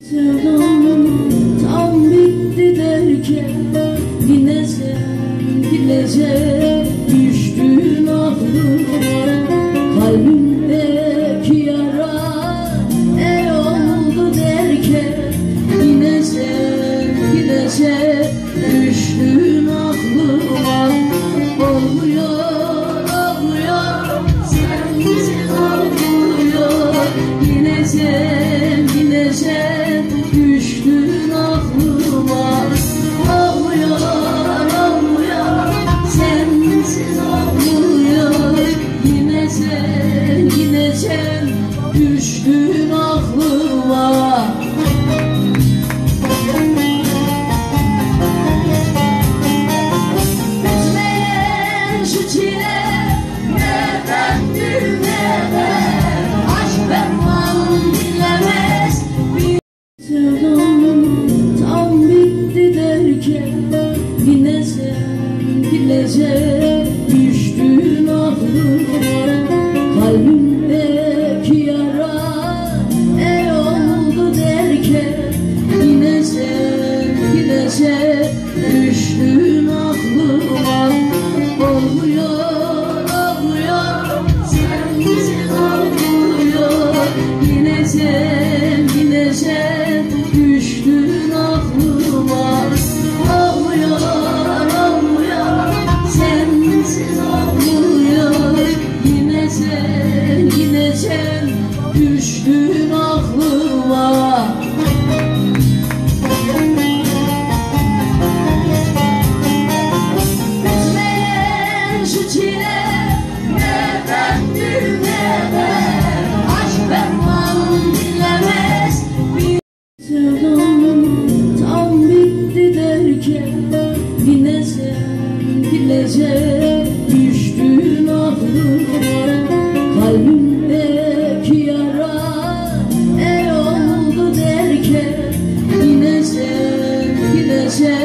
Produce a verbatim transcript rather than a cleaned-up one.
Sevdam tam bitti derken yine sen bilecek düştün aklıma. Kalbimdeki yara el oldu derken yine sen bilecek düştün aklıma. Olmuyor olmuyor sensiz olmuyor, yine sen yine sen düştün aklıma. Olmuyor olmuyor sensiz olmuyor, yine sen yine sen düştün aklıma. Bitmeyen şu çile neden bilmeden, aşk ferman dinlemez. Sevdam tam bitti derken yine sen bilecek düştün aklıma. Kalbimdeki yara el oldu derken yine sen bilecek düştün aklıma. Olmuyor olmuyor sensiz olmuyor, yine sen yine sen düştün aklıma. Olmuyor olmuyor sensiz olmuyor, yine sen yine sen düştün aklıma. Bitmeyen şu çile neden bilmeden, aşk ferman dinlemez. Sevdam tam bitti derken yine sen bilecek düştün aklıma. Kalbimdeki yara el oldu derken yine sen yine sen